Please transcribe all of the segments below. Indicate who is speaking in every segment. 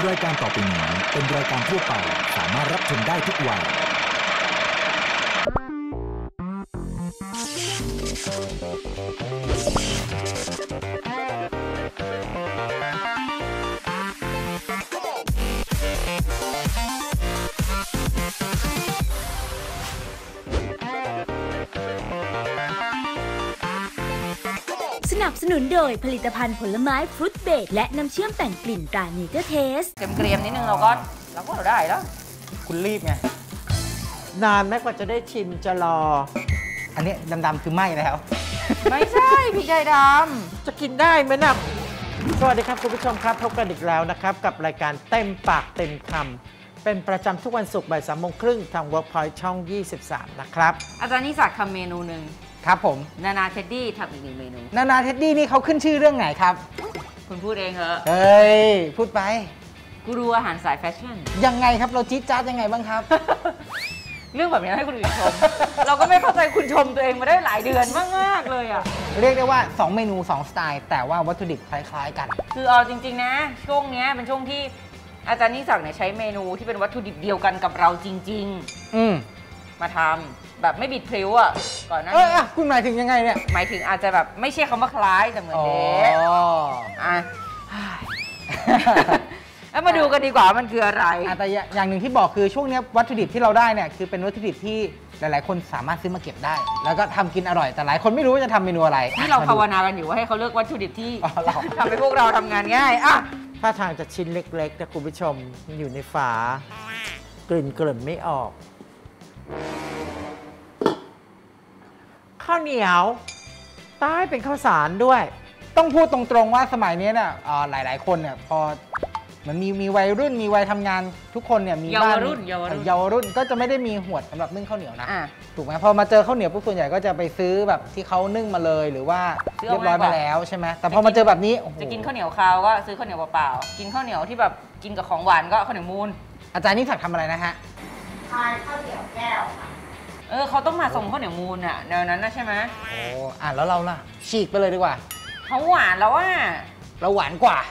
Speaker 1: รายการต่อไปนี้เป็นรายการทั่วไปสามารถรับชมได้ทุกวัย
Speaker 2: สนับสนุนโดยผลิตภัณฑ์ผลไม้ฟรุตเบรดและน้ำเชื่อมแต่งกลิ่นตราเนเจอร์เทส
Speaker 3: เกรียมๆนิดนึงเราก็ได้แล้ว
Speaker 4: คุณรีบไงนานไหมกว่าจะได้ชิมจะรออันนี้ดำๆคือไหม้แล้ว
Speaker 3: ไม่ใช่พี่ใจดำ
Speaker 4: จะกินได้ไหมนะสวัสดีครับคุณผู้ชมครับพบกันอีกแล้วนะครับกับรายการเต็มปากเต็มคำเป็นประจำทุกวันศุกร์บ่าย 3:30 น.ทาง Workpoint ช่อง 23 นะครับ
Speaker 3: อาจารย์นิสักทำเมนูหนึ่ง
Speaker 4: ครับผม
Speaker 3: นานาเท็ดดี้ทำอีกหนึ่งเมนู
Speaker 4: นานาเท็ดดี้นี่เขาขึ้นชื่อเรื่องไหนครับ
Speaker 3: คุณพูดเองเหรอ
Speaker 4: เฮ้ยพูดไป
Speaker 3: กูรู้อาหารสายแฟชั่น
Speaker 4: ยังไงครับเราจี๊ดจ๊าดยังไงบ้างครับ
Speaker 3: เรื่องแบบนี้ให้คนอื่นชม เราก็ไม่เข้าใจคุณชมตัวเองมาได้หลายเดือนมากๆเลยอ่ะ
Speaker 4: เรียกได้ว่า2เมนู2สไตล์แต่ว่าวัตถุดิบคล้ายๆกัน
Speaker 3: คือเอาจริงๆนะช่วงนี้เป็นช่วงที่อาจารย์นิสักเนี่ยใช้เมนูที่เป็นวัตถุดิบเดียวกันกับเราจริงๆมาทำแบบไม่บิดพลิ้วอ่ะก่อนหน้านี้
Speaker 4: คุณหมายถึงยังไงเนี่ย
Speaker 3: หมายถึงอาจจะแบบไม่ใช่คำว่าคล้ายแต่เหมือนเด็กแล้วมาดูกันดีกว่ามันคืออะไร
Speaker 4: แต่อย่างหนึ่งที่บอกคือช่วงนี้วัตถุดิบที่เราได้เนี่ยคือเป็นวัตถุดิบที่หลายๆคนสามารถซื้อมาเก็บได้แล้วก็ทำกินอร่อยแต่หลายคนไม่รู้ว่าจะทำเมนูอะไร
Speaker 3: ที่เราภาวนากันอยู่ว่าให้เขาเลือกวัตถุดิบที่ทำให้พวกเราทำงานง่าย
Speaker 4: ถ้าทางจะชิ้นเล็กๆนะคุณผู้ชมอยู่ในฝากลิ่นเกลิ่นไม่ออกข้าวเหนียวใต้เป็นข้าวสารด้วยต้องพูดตรงๆว่าสมัยนี้เนี่ยหลายๆคนเนี่ยพอมันมีวัยรุ่นมีวัยทำงานทุกคนเนี่ยมีบ้านเยาวรุ่นก็จะไม่ได้มีหวดสำหรับนึ่งข้าวเหนียวนะถูกไหมพอมาเจอข้าวเหนียวพวกส่วนใหญ่ก็จะไปซื้อแบบที่เขานึ่งมาเลยหรือว่าเรียบร้อยมาแล้วใช่ไหมแต่พอมาเจอแบบนี้
Speaker 3: จะกินข้าวเหนียวคาวก็ซื้อข้าวเหนียวเปล่าๆกินข้าวเหนียวที่แบบกินกับของหวานก็ข้าวเหนียวมูน
Speaker 4: อาจารย์นิสักทำอะไรนะฮะ
Speaker 5: ทานข้าวเหนียวแก้วค่ะ
Speaker 3: เขาต้องมาส่งข้าวเหนียวมูนอะแนวนั้นนะใช่ไหม
Speaker 4: แล้วเราล่ะฉีกไปเลยดีกว่า
Speaker 3: เขาหวานแล้วว่า
Speaker 4: เราหวานกว่า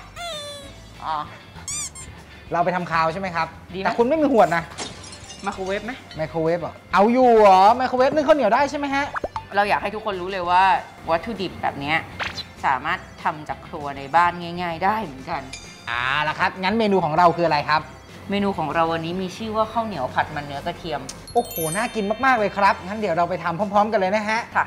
Speaker 4: เราไปทำคาวใช่ไหมครับแต่คุณไม่มีหวดนะ
Speaker 3: ไมโครเวฟไหม
Speaker 4: ไมโครเวฟเอาอยู่เหรอไมโครเวฟนึ่งข้าวเหนียวได้ใช่ไหมฮะ
Speaker 3: เราอยากให้ทุกคนรู้เลยว่าวัตถุดิบแบบนี้สามารถทำจากครัวในบ้านง่ายๆได้เหมือนกัน
Speaker 4: ละครับงั้นเมนูของเราคืออะไรครับ
Speaker 3: เมนูของเราวันนี้มีชื่อว่าข้าวเหนียวผัดมันเนื้อกระเทียม
Speaker 4: โอ้โหน่ากินมากๆเลยครับงั้นเดี๋ยวเราไปทำพร้อมๆกันเลยนะฮะ
Speaker 3: ค่ะ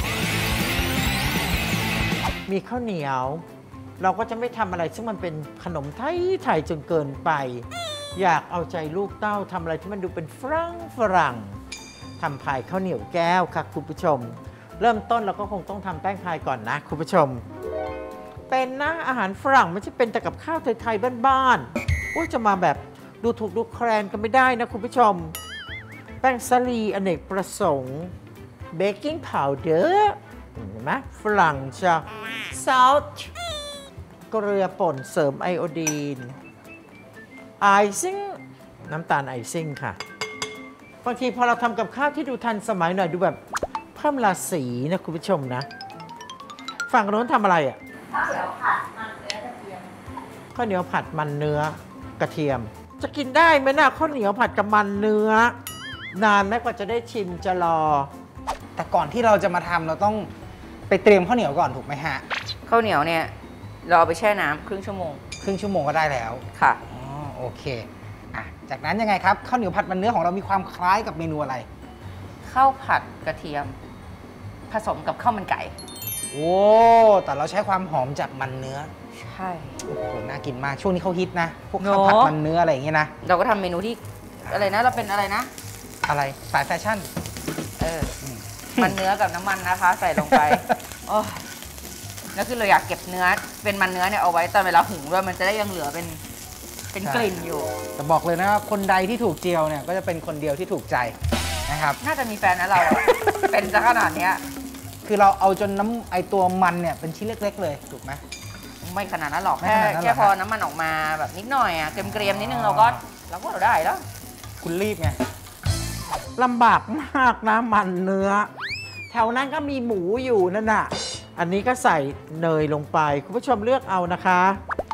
Speaker 4: มีข้าวเหนียวเราก็จะไม่ทำอะไรซึ่งมันเป็นขนมไทยจนเกินไปอยากเอาใจลูกเต้าทำอะไรที่มันดูเป็นฝรั่งทำพายข้าวเหนียวแก้วค่ะคุณผู้ชมเริ่มต้นเราก็คงต้องทำแป้งพายก่อนนะคุณผู้ชมเป็นนะอาหารฝรั่งไม่ใช่เป็นแต่กับข้าวไทยๆบ้านๆว่าจะมาแบบดูถูกดูแคลนกันไม่ได้นะคุณผู้ชมแป้งสาลีอเนกประสงค์เบกกิ้งพาวเดอร์เห็นไหมฝรั่งจะซอสเกลือป่นเสริมไอโอดีนไอซิ่งน้ำตาลไอซิ่งค่ะบางทีพอเราทำกับข้าวที่ดูทันสมัยหน่อยดูแบบเพิ่มราศีนะคุณผู้ชมนะฝั่งโน้นทำอะไร
Speaker 5: ข้าวเหนียวผัดมันเนื้อกระเทียม
Speaker 4: ข้าวเหนียวผัดมันเนื้อกระเทียมจะกินได้ไหมนะข้าวเหนียวผัดกับมันเนื้อนานไหมกว่าจะได้ชิมจะรอแต่ก่อนที่เราจะมาทำเราต้องไปเตรียมข้าวเหนียวก่อนถูกไหมฮะ
Speaker 3: ข้าวเหนียวเนี่ยเราเอาไปแช่น้ำครึ่งชั่วโมง
Speaker 4: ก็ได้แล้ว
Speaker 3: ค่ะ
Speaker 4: โอเคจากนั้นยังไงครับข้าวเหนียวผัดมันเนื้อของเรามีความคล้ายกับเมนูอะไร
Speaker 3: ข้าวผัดกระเทียมผสมกับข้าวมันไก่
Speaker 4: แต่เราใช้ความหอมจากมันเนื้อ
Speaker 3: ใช่
Speaker 4: โอ้โหน่ากินมากช่วงนี้เขาฮิตนะพวกข้าวผัดมันเนื้ออะไรอย่างเงี้ยนะ
Speaker 3: เราก็ทำเมนูที่อะไรนะเราเป็นอะไรนะ
Speaker 4: อะไรสายแฟชั่น
Speaker 3: มันเนื้อกับน้ำมันนะคะใส่ลงไปแล้วคือเราอยากเก็บเนื้อเป็นมันเนื้อเนี่ยเอาไว้ตอนเวลาหุงด้วยมันจะได้ยังเหลือเป็นกลิ่นอยู่
Speaker 4: แต่บอกเลยนะว่าคนใดที่ถูกเจียวเนี่ยก็จะเป็นคนเดียวที่ถูกใจนะครับ
Speaker 3: น่าจะมีแฟนนะเราเป็นซะขนาดนี้
Speaker 4: คือเราเอาจนไอตัวมันเนี่ยเป็นชิ้นเล็กๆเลยถูกไหม
Speaker 3: ไม่ขนาดนั้นหรอกแค่พอน้ำมันออกมาแบบนิดหน่อยเกรียมๆนิดนึงเราก็ได้แล้ว
Speaker 4: คุณรีบไงลำบากมากนะมันเนื้อแถวนั้นก็มีหมูอยู่นั่นน่ะอันนี้ก็ใส่เนยลงไปคุณผู้ชมเลือกเอานะคะ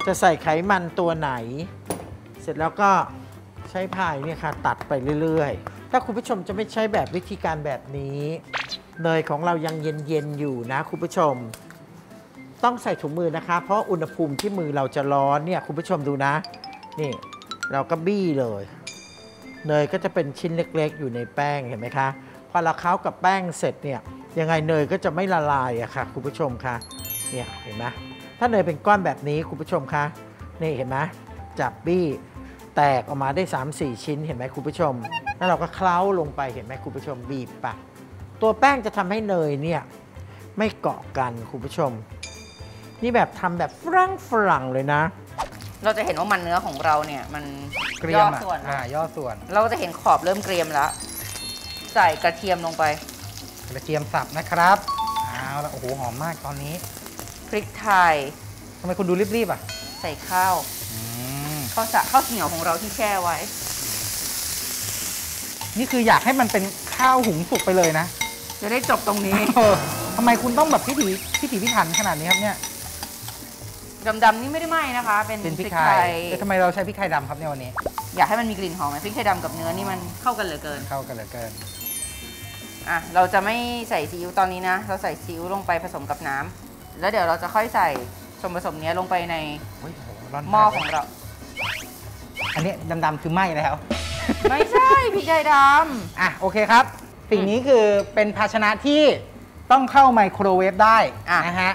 Speaker 4: จะใส่ไขมันตัวไหน เสร็จแล้วก็ใช้พายเนี่ยค่ะตัดไปเรื่อยๆถ้าคุณผู้ชมจะไม่ใช้แบบวิธีการแบบนี้เนยของเรายังเย็นๆอยู่นะคุณผู้ชมต้องใส่ถุงมือนะคะเพราะอุณหภูมิที่มือเราจะร้อนเนี่ยคุณผู้ชมดูนะนี่เราก็บี้เลยเนยก็จะเป็นชิ้นเล็กๆอยู่ในแป้งเห็นไหมคะพอเราเคล้ากับแป้งเสร็จเนี่ยยังไงเนยก็จะไม่ละลายอะค่ะคุณผู้ชมคะเนี่ยเห็นไหมถ้าเนยเป็นก้อนแบบนี้คุณผู้ชมคะนี่เห็นไหมจับบี้แตกออกมาได้ 3-4 ชิ้นเห็นไหมคุณผู้ชมแล้วเราก็เคล้าลงไปเห็นไหมคุณผู้ชมบีบปะตัวแป้งจะทำให้เนยเนี่ยไม่เกาะกันคุณผู้ชมนี่แบบทำแบบฝรั่งเลยนะ
Speaker 3: เราจะเห็นว่ามันเนื้อของเราเนี่ยมัน
Speaker 6: เกรีย
Speaker 3: ย่
Speaker 6: ม
Speaker 3: อส่วน
Speaker 6: ย่อส่วน
Speaker 3: เราก็จะเห็นขอบเริ่มเกรียมแล้วใส่กระเทียมลงไป
Speaker 6: กระเทียมสับนะครับเอาละโอ้โหหอมมากตอนนี้
Speaker 3: พริกไทย
Speaker 6: ทำไมคุณดูรีบๆอ่ะ
Speaker 3: ใส่ข้าว ข้าวเหนียวของเราที่แช่ไว้
Speaker 6: นี่คืออยากให้มันเป็นข้าวหุงสุกไปเลยนะ
Speaker 3: จะได้จบตรงนี้
Speaker 6: ทำไมคุณต้องแบบพิถีพิถันขนาดนี้ครับเนี่ย
Speaker 3: ดำๆนี่ไม่ได้ไหม้นะคะ เป็น
Speaker 6: เป็นพริก
Speaker 3: พริก
Speaker 6: ไท
Speaker 3: ไท
Speaker 6: ย
Speaker 3: ย
Speaker 6: แต่ทำไมเราใช้พริกไทยดำครับในวันนี้
Speaker 3: อยากให้มันมีกลิ่นหอมไหมพริกไทยดำกับเนื้อนี่มันเข้ากันเหลือเกิน
Speaker 6: เข้ากันเหลือเกิน
Speaker 3: อ่ะเราจะไม่ใส่ซีอิ๊วตอนนี้นะเราใส่ซีอิ๊วลงไปผสมกับน้ำแล้วเดี๋ยวเราจะค่อยใส่ส่วนผสมนี้ลงไปใน
Speaker 6: โอ้ยโหร้อน
Speaker 3: หม้อของเรา
Speaker 6: อันนี้ดำๆคือไหม้แล้ว
Speaker 3: ไม่ใช่พริกไทยด
Speaker 6: อ่ะโอเคครับ สิ่งนี้คือเป็นภาชนะที่ต้องเข้าไมโครเวฟได้นะฮะ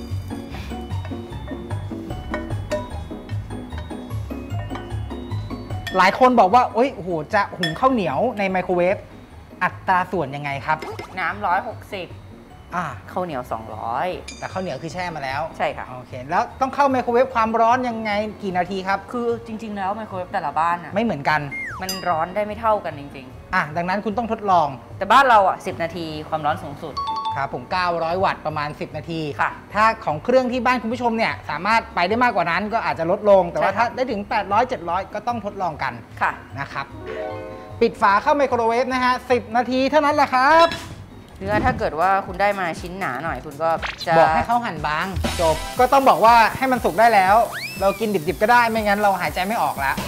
Speaker 6: หลายคนบอกว่าโอ้ยโอ้โหจะหุงข้าวเหนียวในไมโครเวฟอัตราส่วนยังไงครับ
Speaker 3: ำน้ำ160ข้าวเหนียว200
Speaker 6: แต่ข้าวเหนียวคือแช่มาแล้ว
Speaker 3: ใช่ค่ะ
Speaker 6: โอเคแล้วต้องเข้าไมโครเวฟความร้อนยังไงกี่นาทีครับ
Speaker 3: คือจริง ๆ แล้วไมโครเวฟแต่ละบ้านอ่ะ
Speaker 6: ไม่เหมือนกัน
Speaker 3: มันร้อนได้ไม่เท่ากันจริง
Speaker 6: ดังนั้นคุณต้องทดลอง
Speaker 3: ๆ แต่บ้านเราอ่ะ10 นาทีความร้อนสูงสุด
Speaker 6: ครับผม900 วัตต์ประมาณ10 นาที
Speaker 3: ค่ะ
Speaker 6: ถ้าของเครื่องที่บ้านคุณผู้ชมเนี่ยสามารถไปได้มากกว่านั้นก็อาจจะลดลง แต่ว่า
Speaker 3: ใช่ค่ะ
Speaker 6: ถ้าได้ถึง800 700ก็ต้องทดลองกัน
Speaker 3: ค่ะ
Speaker 6: นะครับปิดฝาเข้าไมโครเวฟนะฮะ10 นาทีเท่านั้นแหละครับ
Speaker 3: เนื้อถ้าเกิดว่าคุณได้มาชิ้นหนาหน่อยคุณก็จะ
Speaker 6: บอกให้เขาหั่นบางจบก็ต้องบอกว่าให้มันสุกได้แล้ว เรากินดิบๆก็ได้ไม่งั้นเราหายใจไม่ออกแล้ว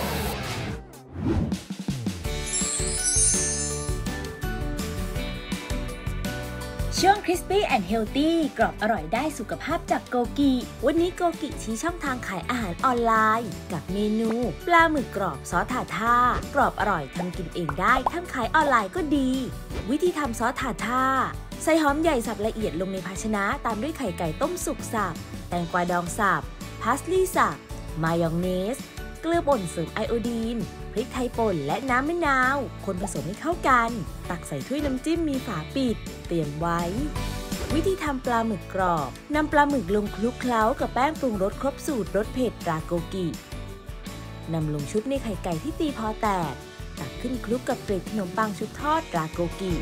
Speaker 2: ช่วง Crispy and Healthy กรอบอร่อยได้สุขภาพจากโกกิวันนี้โกกิชี้ช่องทางขายอาหารออนไลน์ กับเมนูปลาหมึกกรอบซอสถาท่ากรอบอร่อยทำกินเองได้ทำขายออนไลน์ก็ดี วิธีทำซอสถาท่าใส่หอมใหญ่สับละเอียดลงในภาชนะตามด้วยไข่ไก่ต้มสุกสับแตงกวาดองสับพาสลีย์สับมายองเนสเกลือป่นเสริมไอโอดีนพริกไทยป่นและน้ำมะนาวคนผสมให้เข้ากันตักใส่ถ้วยน้ำจิ้มมีฝาปิดเตรียมไว้ วิธีทำปลาหมึกกรอบนำปลาหมึกลงคลุกเคล้ากับแป้งปรุงรสครบสูตรรสเผ็ดราโกกินำลงชุบในไข่ไก่ที่ตีพอแตกตักขึ้นคลุกกับเกล็ดขนมปังชุบทอดราโกกิ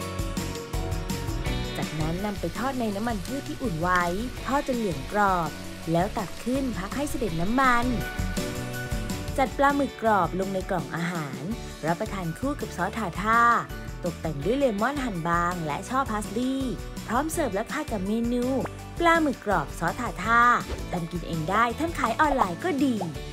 Speaker 2: จากนั้นนำไปทอดในน้ำมันพืชที่อุ่นไว้ทอดจนเหลืองกรอบแล้วตักขึ้นพักให้เสด็จน้ำมันจัดปลาหมึกกรอบลงในกล่องอาหารรับประทานคู่กับซอสถาท่าตกแต่งด้วยเลมอนหั่นบางและช่อพาสลีย์พร้อมเสิร์ฟและค่ากับเมนูปลาหมึกกรอบซอสถาท่าทำกินเองได้ทำขายออนไลน์ก็ดี